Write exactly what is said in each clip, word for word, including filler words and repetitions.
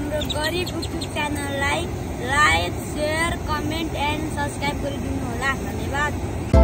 हाम्रो गरिब युट्युब च्यानललाई like share comment and subscribe गरिदिनु होला। धन्यवाद।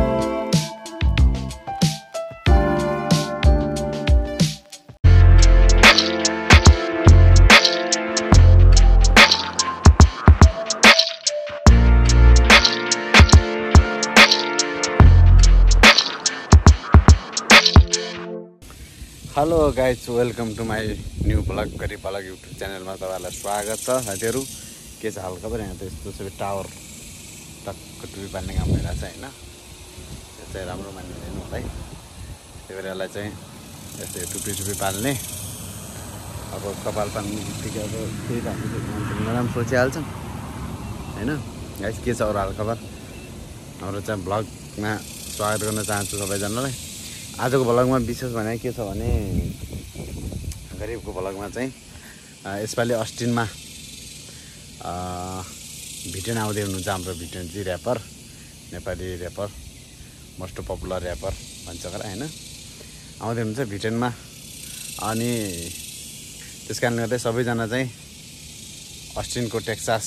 Hello guys, welcome to my new blog गरी ब्लग युट्युब च्यानलमा तपाईँहरूलाई स्वागत छ। साथीहरू के छ हाल खबर? यहाँ त यस्तो सबै टावर टक्क टुपी पाल्ने काम भइरहेको छ होइन। त्यो चाहिँ राम्रो मानिँदैन होला है। त्यही भएर यसलाई चाहिँ यस्तो टुपी टुपी पाल्ने अब कपाल पाल्ने बित्तिकै अब त्यही त हामीले मान्छेले नराम्रो सोचिहाल्छन् होइन। गाइज के छ अरू हाल खबर? हाम्रो चाहिँ ब्लगमा स्वागत गर्न चाहन्छु सबैजनालाई। आजको भ्लगमा विशेष भने के छ भने गरिबको भ्लगमा चाहिँ यसपालि अस्टिनमा भिटेन आउँदै हुनुहुन्छ। हाम्रो VTEN ji rapper, Nepali rapper, most popular rapper भन्छ होला होइन, आउँदै हुनुहुन्छ भिटेनमा। अनि त्यस कारणले गर्दा सबैजना चाहिँ अस्टिनको टेक्सास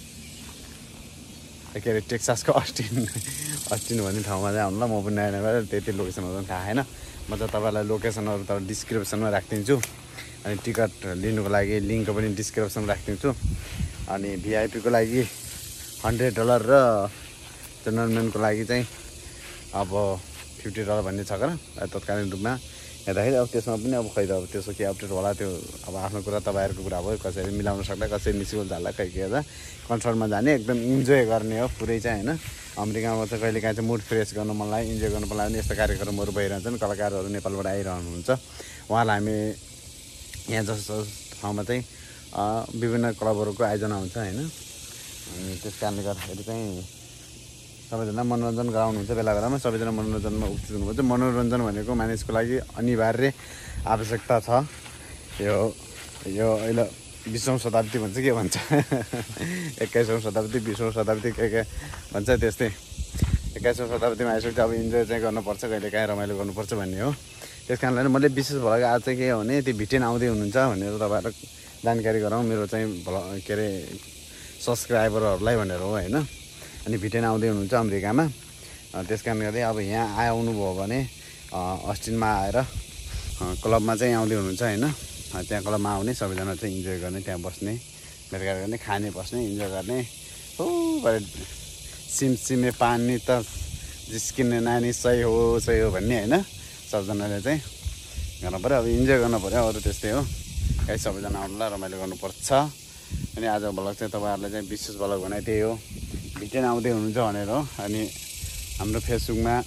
के अरे टेक्सासको अस्टिन अस्टिन भन्ने ठाउँमा चाहिँ आउनु ल। म पनि नयाँ नयाँ त्यति लोकेसनहरू पनि थाहा छैन। म चाहिँ तपाईँलाई लोकेसनहरू त डिस्क्रिप्सनमा राखिदिन्छु। अनि टिकट लिनुको लागि लिङ्क पनि डिस्क्रिप्सनमा राखिदिन्छु। अनि भिआइपीको लागि हन्ड्रेड डलर र जनरलम्यानको लागि चाहिँ अब फिफ्टी डलर भन्ने छ क्या तत्कालीन रूपमा हेर्दाखेरि। अब त्यसमा पनि अब खै त अब त्यसो के अपडेट होला त्यो अब आफ्नो कुरा तपाईँहरूको कुरा भयो। कसरी मिलाउन सक्दा कसरी मिसिबल झाल्ला खै के हेर्दा कन्सर्टमा जाने एकदम इन्जोय गर्ने हो पुरै चाहिँ होइन। अमेरिकामा चाहिँ कहिले काहीँ चाहिँ मुड फ्रेस गर्न मन लाग्यो, इन्जोय गर्नु मन लाग्यो भने यस्तो कार्यक्रमहरू भइरहन्छन्। कलाकारहरू नेपालबाट आइरहनुहुन्छ। उहाँलाई हामी यहाँ जस्तो ठाउँमा चाहिँ विभिन्न क्लबहरूको आयोजना हुन्छ होइन। अनि त्यस कारणले गर्दाखेरि चाहिँ सबैजना मनोरञ्जन गराउनुहुन्छ। बेला बेलामा सबैजना मनोरञ्जनमा उत्सुक हुनुहुन्छ। मनोरञ्जन भनेको मानिसको लागि अनिवार्य आवश्यकता छ। यो यो अहिले बिसौँ शताब्दी भन्छ के भन्छ एक्काइसौँ शताब्दी बिसौँ शताब्दी के के भन्छ त्यस्तै एक्काइसौँ शताब्दीमा आइसक्यो। अब इन्जोय चाहिँ गर्नुपर्छ, कहिले काहीँ रमाइलो गर्नुपर्छ भन्ने हो। त्यस कारणले मैले विशेष भएर आज चाहिँ के हो भने त्यो भिटेन आउँदै हुनुहुन्छ भनेर तपाईँहरूलाई जानकारी गराउँ मेरो चाहिँ भल के अरे सब्सक्राइबरहरूलाई भनेर हो होइन। अनि भिटेन आउँदै हुनुहुन्छ अमेरिकामा। त्यस कारणले गर्दै अब यहाँ आउनुभयो भने अस्टिनमा आएर क्लबमा चाहिँ आउँदै हुनुहुन्छ होइन। त्यहाँ क्लबमा आउने सबैजना चाहिँ इन्जोय गर्ने, त्यहाँ बस्ने, भेटघाट गर्ने, खाने, बस्ने, इन्जोय गर्ने। हो भरे सिमसिमे पानी त जिस्किने नानी सही हो सही हो भन्ने होइन। सबजनाले चाहिँ गर्नु पऱ्यो, अब इन्जोय गर्नु पऱ्यो, अरू त्यस्तै हो। गाइस सबैजना आउनुलाई रमाइलो गर्नुपर्छ। अनि आजको भ्लग चाहिँ तपाईँहरूलाई चाहिँ विशेष भ्लग भने त्यही हो, भिटेन आउँदै हुनुहुन्छ भनेर हो। अनि हाम्रो फेसबुकमा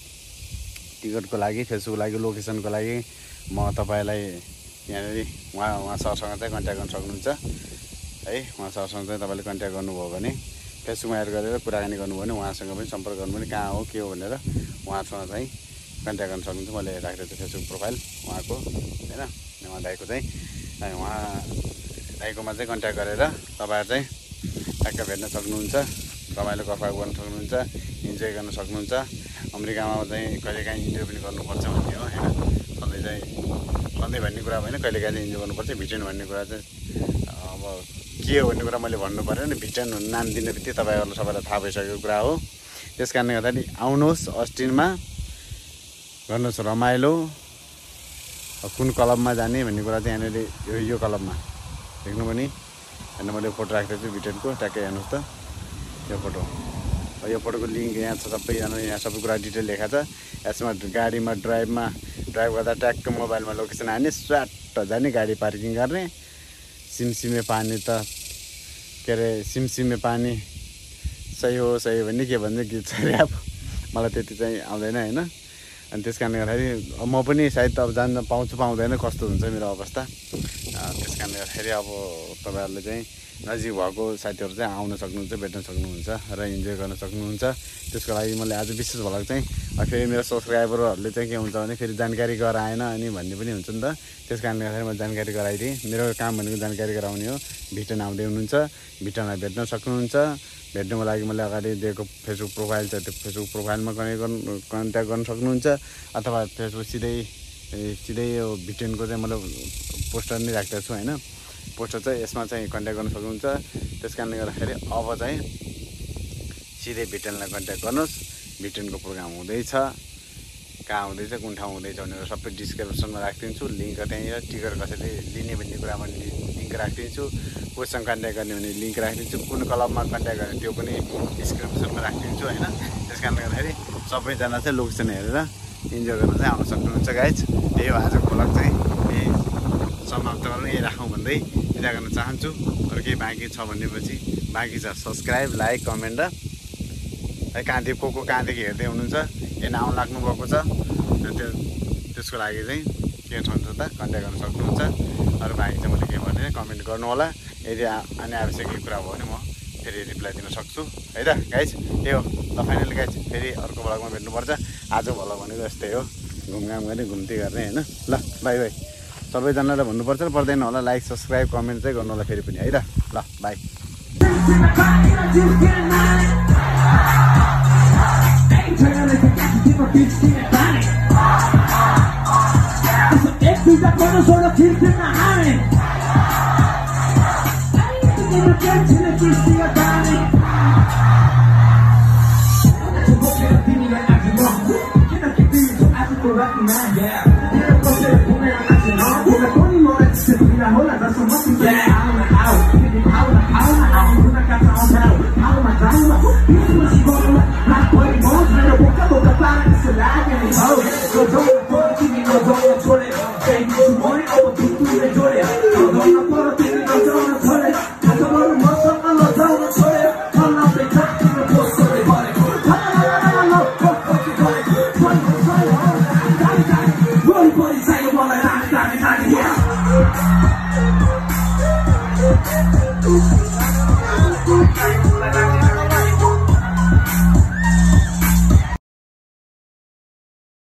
टिकटको लागि, फेसबुकको लागि, लोकेसनको लागि म तपाईँलाई यहाँनिर उहाँ उहाँ सरसँग चाहिँ कन्ट्याक्ट गर्न सक्नुहुन्छ है। उहाँ सरसँग चाहिँ तपाईँले कन्ट्याक्ट गर्नुभयो भने फेसबुकमा एड गरेर कुराकानी गर्नुभयो भने उहाँसँग पनि सम्पर्क गर्नु भने कहाँ हो के हो भनेर उहाँसँग चाहिँ कन्ट्याक्ट गर्न सक्नुहुन्छ। मैले राखेको छु फेसबुक प्रोफाइल उहाँको होइन, उहाँ दाइको चाहिँ। अनि उहाँ दाइकोमा चाहिँ कन्ट्याक्ट गरेर तपाईँहरू चाहिँ ट्याक्क भेट्न सक्नुहुन्छ, रमाइलो गफा गर्न सक्नुहुन्छ, इन्जोय गर्न सक्नुहुन्छ। अमेरिकामा चाहिँ कहिलेकाहीँ इन्जोय पनि गर्नुपर्छ भन्ने हो होइन। सधैँ चाहिँ सधैँ भन्ने कुरा होइन, कहिलेकाहीँ चाहिँ इन्जोय गर्नुपर्छ। भिटेन भन्ने कुरा चाहिँ अब के हो भन्ने कुरा मैले भन्नु पऱ्यो नि। भिटेन नाम दिने बित्तिकै तपाईँहरूलाई सबैलाई थाहा भइसकेको कुरा हो। त्यस कारणले गर्दाखेरि आउनुहोस् अस्टिनमा, गर्नुहोस् रमाइलो। कुन क्लबमा जाने भन्ने कुरा चाहिँ यहाँनिर यो यो क्लबमा देख्नु पनि होइन। मैले फोटो राखेको छु भिटेनको, ट्याक्कै हेर्नुहोस् त यो फोटो। यो फोटोको लिङ्क यहाँ छ सबैजना, यहाँ सबै कुरा डिटेल लेखाएको छ। यसमा गाडीमा ड्राइभमा ड्राइभ गर्दा ट्याक्क मोबाइलमा लोकेसन हान्ने, स्वाट जाने, गाडी पार्किङ गर्ने। सिमसिमे पानी त के अरे सिमसिमे पानी सही हो सही हो भन्ने के भन्छ गीत छ ऱ्याप, मलाई त्यति चाहिँ आउँदैन होइन। अनि त्यस कारणले गर्दाखेरि म पनि सायद अब जान्न पाउँछु पाउँदैन कस्तो हुन्छ मेरो अवस्था। त्यस कारणले गर्दाखेरि अब तपाईँहरूले चाहिँ नजिक भएको साथीहरू चाहिँ आउन सक्नुहुन्छ, भेट्न सक्नुहुन्छ र इन्जोय गर्न सक्नुहुन्छ। त्यसको लागि मैले आज विशेष भ्लग चाहिँ फेरि मेरो सब्सक्राइबरहरूले चाहिँ के हुन्छ भने फेरि जानकारी गराएन अनि भन्ने पनि हुन्छ नि त। त्यस कारणले गर्दाखेरि मैले जानकारी गराइदिएँ। मेरो काम भनेको जानकारी गराउने हो। भिटेन आउँदै हुनुहुन्छ, भिटेनलाई भेट्न सक्नुहुन्छ। भेट्नुको लागि मैले अगाडि दिएको फेसबुक प्रोफाइल छ, त्यो फेसबुक प्रोफाइलमा कनेक्ट गर्नु कन्ट्याक्ट गर्न सक्नुहुन्छ। अथवा फेसबुक सिधै सिधै यो भिटेनको चाहिँ मैले पोस्टर नै राखेको छु होइन। पोस्टर चाहिँ यसमा चाहिँ कन्ट्याक्ट गर्न सक्नुहुन्छ। त्यस कारणले गर्दाखेरि अब चाहिँ सिधै भिटेनलाई कन्ट्याक्ट गर्नुहोस्। भिटेनको प्रोग्राम हुँदैछ, कहाँ हुँदैछ, कुन ठाउँ हुँदैछ भनेर सबै डिस्क्रिप्सनमा राखिदिन्छु। लिङ्क त्यहीँनिर टिकट कसैले लिने भन्ने कुरामा लिङ्क राखिदिन्छु। कोसँग कन्ट्याक्ट गर्ने भने लिङ्क राखिदिन्छु। कुन क्लबमा कन्ट्याक्ट गर्ने त्यो पनि डिस्क्रिप्सनमा राखिदिन्छु होइन। त्यस कारणले गर्दाखेरि सबैजना चाहिँ लोकेसन हेरेर इन्जोय गर्न चाहिँ आउन सक्नुहुन्छ गाइज। त्यही हो आजको भ्लग चाहिँ यही समाप्त गर्न यही राखौँ भन्दै बिदा गर्न चाहन्छु। अरू केही बाँकी छ भनेपछि बाँकी छ सब्सक्राइब, लाइक, कमेन्ट र है कहाँदेखि को को कहाँदेखि हेर्दै हुनुहुन्छ यहाँ आउनु लाग्नुभएको छ त्यो त्यसको लागि चाहिँ के छ त कन्ट्याक्ट गर्न सक्नुहुन्छ। अरू बाँकी चाहिँ मैले के भने कमेन्ट गर्नु होला। यदि आउने आवश्यक केही कुरा भयो भने म फेरि रिप्लाई दिन सक्छु है त गाइज। त्यही हो ल फाइनली गाइज, फेरि अर्को भ्लगमा भेट्नुपर्छ। आजको भ्लग भनेको यस्तै हो, घुमघाम गर्ने घुम्ती गर्ने होइन। ल बाई बाई। सबैजनालाई भन्नुपर्छ र पर्दैन होला, लाइक सब्सक्राइब कमेन्ट चाहिँ गर्नु होला फेरि पनि है त। ल बाई। Ooh.